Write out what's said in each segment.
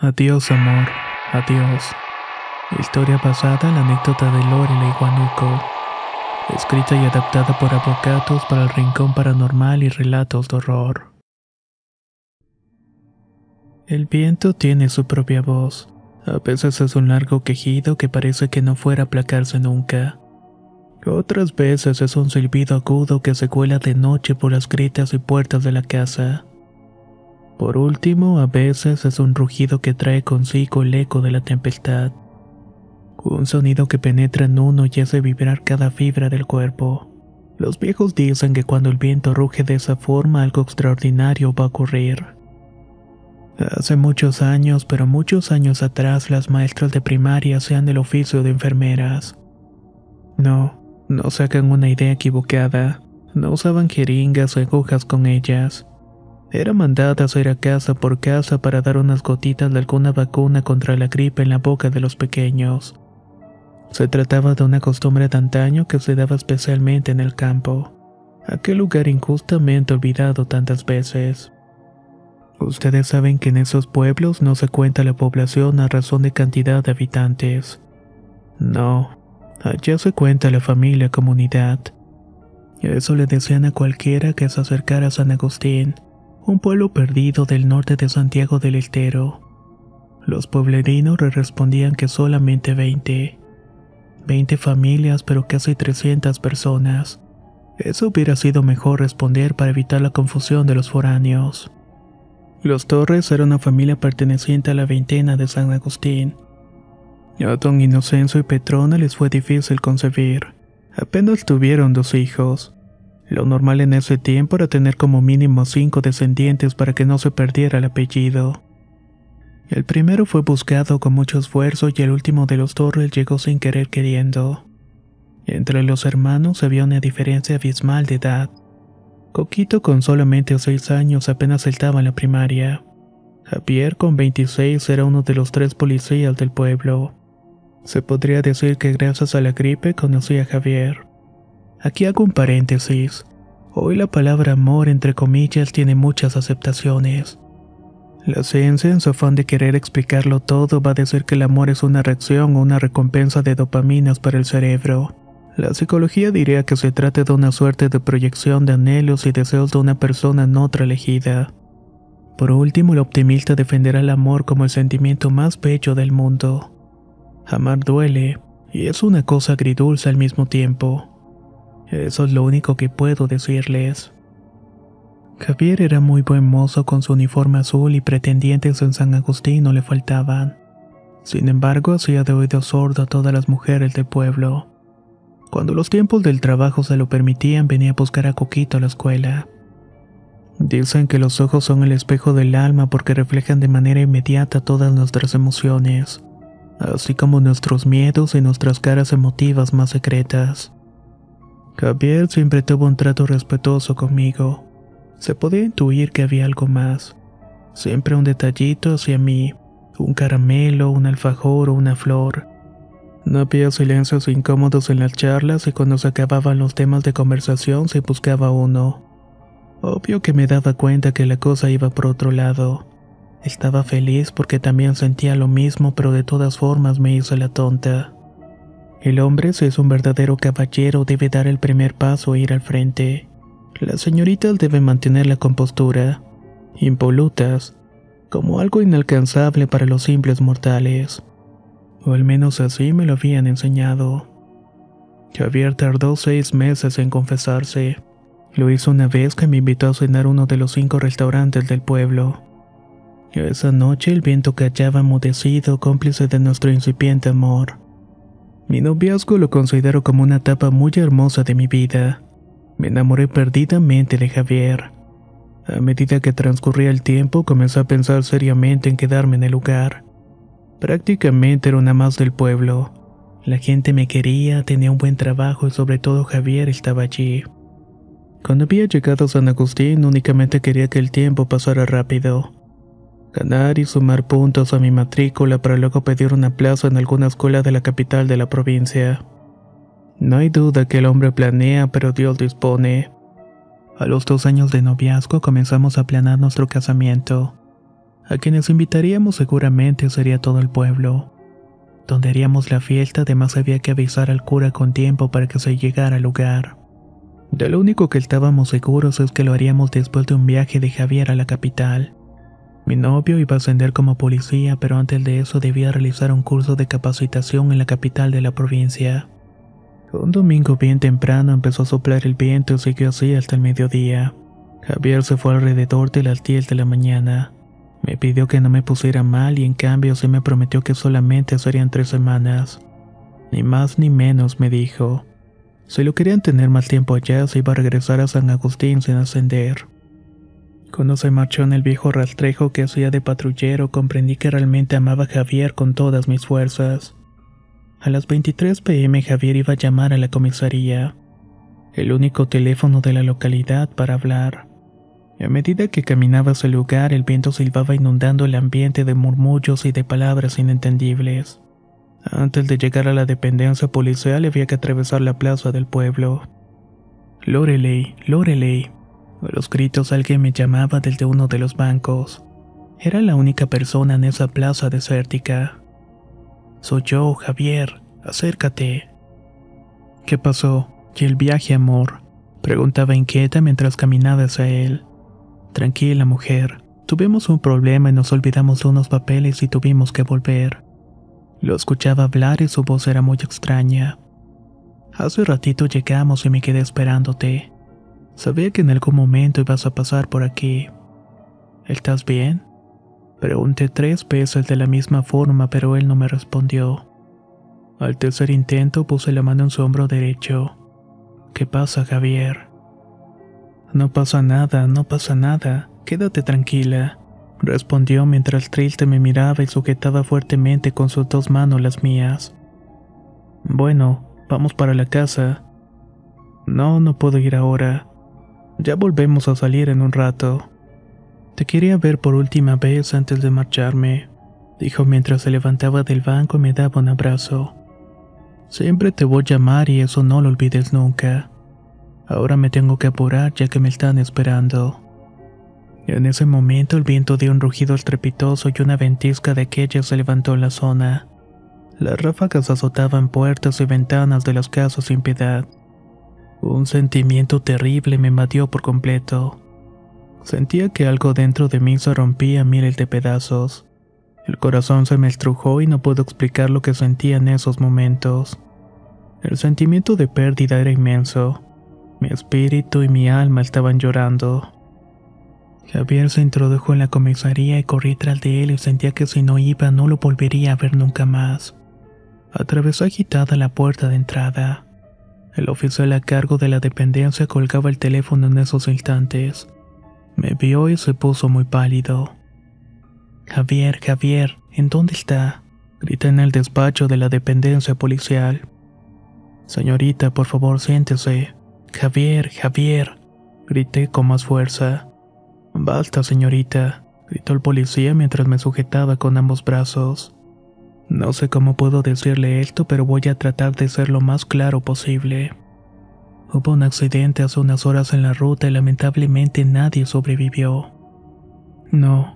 Adiós, amor. Adiós. Historia basada en la anécdota de Lore la Iguanuco. Escrita y adaptada por Avocados para el Rincón Paranormal y Relatos de Horror. El viento tiene su propia voz. A veces es un largo quejido que parece que no fuera a aplacarse nunca. Otras veces es un silbido agudo que se cuela de noche por las grietas y puertas de la casa. Por último, a veces es un rugido que trae consigo el eco de la tempestad. Un sonido que penetra en uno y hace vibrar cada fibra del cuerpo. Los viejos dicen que cuando el viento ruge de esa forma algo extraordinario va a ocurrir. Hace muchos años, pero muchos años atrás, las maestras de primaria hacían el oficio de enfermeras. No se hagan una idea equivocada. No usaban jeringas o agujas con ellas. Eran mandadas a ir a casa por casa para dar unas gotitas de alguna vacuna contra la gripe en la boca de los pequeños. Se trataba de una costumbre de antaño que se daba especialmente en el campo, aquel lugar injustamente olvidado tantas veces. Ustedes saben que en esos pueblos no se cuenta la población a razón de cantidad de habitantes. No, allá se cuenta la familia, comunidad. Eso le decían a cualquiera que se acercara a San Agustín, un pueblo perdido del norte de Santiago del Estero. Los pueblerinos le respondían que solamente 20 familias, pero casi 300 personas. Eso hubiera sido mejor responder para evitar la confusión de los foráneos. Los Torres era una familia perteneciente a la veintena de San Agustín. A don Inocencio y Petrona les fue difícil concebir. Apenas tuvieron 2 hijos. Lo normal en ese tiempo era tener como mínimo 5 descendientes para que no se perdiera el apellido. El primero fue buscado con mucho esfuerzo y el último de los Torres llegó sin querer queriendo. Entre los hermanos había una diferencia abismal de edad. Coquito con solamente 6 años apenas estaba en la primaria. Javier con 26 era uno de los 3 policías del pueblo. Se podría decir que gracias a la gripe conocí a Javier. Aquí hago un paréntesis. Hoy la palabra amor entre comillas tiene muchas aceptaciones. La ciencia, en su afán de querer explicarlo todo, va a decir que el amor es una reacción o una recompensa de dopaminas para el cerebro. La psicología diría que se trata de una suerte de proyección de anhelos y deseos de una persona en otra elegida. Por último, el optimista defenderá el amor como el sentimiento más bello del mundo. Amar duele, y es una cosa agridulce al mismo tiempo. Eso es lo único que puedo decirles. Javier era muy buen mozo con su uniforme azul y pretendientes en San Agustín no le faltaban. Sin embargo, hacía de oído sordo a todas las mujeres del pueblo. Cuando los tiempos del trabajo se lo permitían, venía a buscar a Coquito a la escuela. Dicen que los ojos son el espejo del alma porque reflejan de manera inmediata todas nuestras emociones, así como nuestros miedos y nuestras caras emotivas más secretas. Javier siempre tuvo un trato respetuoso conmigo. Se podía intuir que había algo más. Siempre un detallito hacia mí, un caramelo, un alfajor o una flor. No había silencios incómodos en las charlas y cuando se acababan los temas de conversación se buscaba uno. Obvio que me daba cuenta que la cosa iba por otro lado. Estaba feliz porque también sentía lo mismo, pero de todas formas me hizo la tonta. El hombre, si es un verdadero caballero, debe dar el primer paso e ir al frente. Las señoritas deben mantener la compostura, impolutas, como algo inalcanzable para los simples mortales. O al menos así me lo habían enseñado. Javier tardó 6 meses en confesarse. Lo hizo una vez que me invitó a cenar a uno de los 5 restaurantes del pueblo. Esa noche el viento callaba enmudecido, cómplice de nuestro incipiente amor. Mi noviazgo lo considero como una etapa muy hermosa de mi vida. Me enamoré perdidamente de Javier. A medida que transcurría el tiempo, comencé a pensar seriamente en quedarme en el lugar. Prácticamente era una más del pueblo. La gente me quería, tenía un buen trabajo y sobre todo Javier estaba allí. Cuando había llegado a San Agustín, únicamente quería que el tiempo pasara rápido. Ganar y sumar puntos a mi matrícula para luego pedir una plaza en alguna escuela de la capital de la provincia. No hay duda que el hombre planea, pero Dios dispone. A los 2 años de noviazgo comenzamos a planear nuestro casamiento. A quienes invitaríamos seguramente sería todo el pueblo. Donde haríamos la fiesta, además había que avisar al cura con tiempo para que se llegara al lugar. De lo único que estábamos seguros es que lo haríamos después de un viaje de Javier a la capital. Mi novio iba a ascender como policía, pero antes de eso debía realizar un curso de capacitación en la capital de la provincia. Un domingo bien temprano empezó a soplar el viento y siguió así hasta el mediodía. Javier se fue alrededor de las 10 de la mañana. Me pidió que no me pusiera mal y en cambio se me prometió que solamente serían 3 semanas. Ni más ni menos, me dijo. Si lo querían tener más tiempo allá, se iba a regresar a San Agustín sin ascender. Cuando se marchó en el viejo rastrejo que hacía de patrullero, comprendí que realmente amaba a Javier con todas mis fuerzas. A las 23 p.m. Javier iba a llamar a la comisaría, el único teléfono de la localidad para hablar. A medida que caminaba hacia el lugar, el viento silbaba inundando el ambiente de murmullos y de palabras inentendibles. Antes de llegar a la dependencia policial había que atravesar la plaza del pueblo. Loreley, Loreley. A los gritos alguien me llamaba desde uno de los bancos. Era la única persona en esa plaza desértica. Soy yo, Javier. Acércate. ¿Qué pasó? ¿Y el viaje, amor? Preguntaba inquieta mientras caminaba hacia él. Tranquila, mujer. Tuvimos un problema y nos olvidamos de unos papeles y tuvimos que volver. Lo escuchaba hablar y su voz era muy extraña. Hace ratito llegamos y me quedé esperándote. Sabía que en algún momento ibas a pasar por aquí. ¿Estás bien? Pregunté 3 veces de la misma forma, pero él no me respondió. Al tercer intento puse la mano en su hombro derecho. ¿Qué pasa, Javier? No pasa nada, no pasa nada. Quédate tranquila, respondió mientras triste me miraba y sujetaba fuertemente con sus 2 manos las mías. Bueno, vamos para la casa. No, no puedo ir ahora. Ya volvemos a salir en un rato. Te quería ver por última vez antes de marcharme, dijo mientras se levantaba del banco y me daba un abrazo. Siempre te voy a llamar y eso no lo olvides nunca. Ahora me tengo que apurar ya que me están esperando. En ese momento el viento dio un rugido estrepitoso y una ventisca de aquella se levantó en la zona. Las ráfagas azotaban puertas y ventanas de las casas sin piedad. Un sentimiento terrible me invadió por completo. Sentía que algo dentro de mí se rompía a miles de pedazos. El corazón se me estrujó y no puedo explicar lo que sentía en esos momentos. El sentimiento de pérdida era inmenso. Mi espíritu y mi alma estaban llorando. Javier se introdujo en la comisaría y corrí tras de él y sentía que si no iba no lo volvería a ver nunca más. Atravesó agitada la puerta de entrada. El oficial a cargo de la dependencia colgaba el teléfono en esos instantes. Me vio y se puso muy pálido. Javier, Javier, ¿en dónde está? Grité en el despacho de la dependencia policial. Señorita, por favor, siéntese. Javier, Javier, grité con más fuerza. Basta, señorita, gritó el policía mientras me sujetaba con ambos brazos. No sé cómo puedo decirle esto, pero voy a tratar de ser lo más claro posible. Hubo un accidente hace unas horas en la ruta y lamentablemente nadie sobrevivió. No,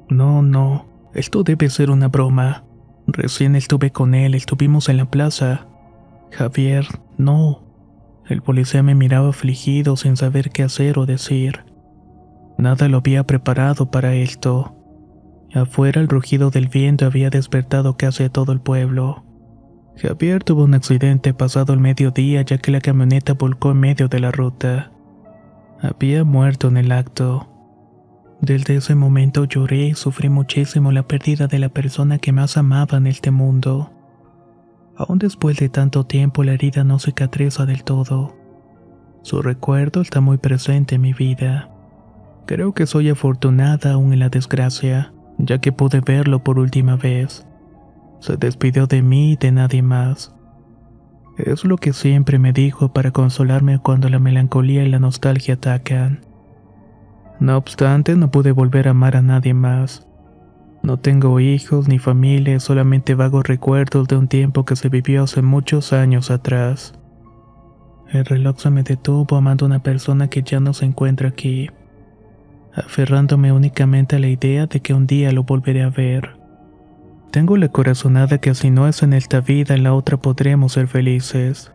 esto debe ser una broma. Recién estuve con él, estuvimos en la plaza. Javier, no. El policía me miraba afligido sin saber qué hacer o decir. Nada lo había preparado para esto. Afuera el rugido del viento había despertado casi a todo el pueblo. Javier tuvo un accidente pasado el mediodía ya que la camioneta volcó en medio de la ruta. Había muerto en el acto. Desde ese momento lloré y sufrí muchísimo la pérdida de la persona que más amaba en este mundo. Aún después de tanto tiempo la herida no cicatriza del todo. Su recuerdo está muy presente en mi vida. Creo que soy afortunada aún en la desgracia, ya que pude verlo por última vez. Se despidió de mí y de nadie más. Es lo que siempre me dijo para consolarme cuando la melancolía y la nostalgia atacan. No obstante, no pude volver a amar a nadie más. No tengo hijos ni familia, solamente vagos recuerdos de un tiempo que se vivió hace muchos años atrás. El reloj se me detuvo amando a una persona que ya no se encuentra aquí. aferrándome únicamente a la idea de que un día lo volveré a ver. Tengo la corazonada que si no es en esta vida, en la otra podremos ser felices.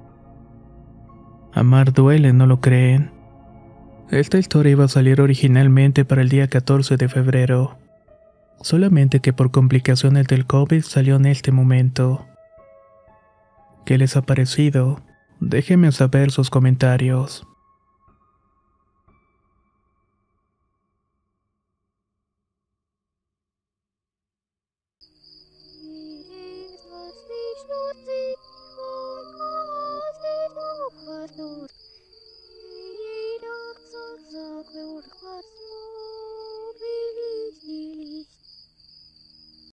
Amar duele, ¿no lo creen? Esta historia iba a salir originalmente para el día 14 de febrero. Solamente que por complicaciones del COVID salió en este momento. ¿Qué les ha parecido? Déjenme saber sus comentarios.